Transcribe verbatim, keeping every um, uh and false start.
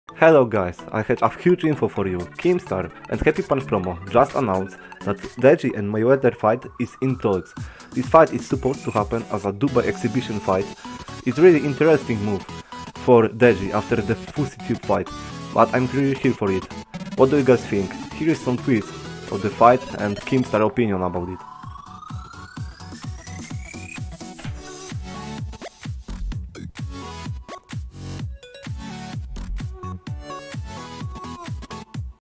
Hello guys, I have a huge info for you. Keemstar and Happy Punch Promo just announced that Deji and Mayweather fight is in talks. This fight is supposed to happen as a Dubai exhibition fight. It's really interesting move for Deji after the Fussitude fight, but I'm really here for it. What do you guys think? Here is some tweets of the fight and Keemstar opinion about it.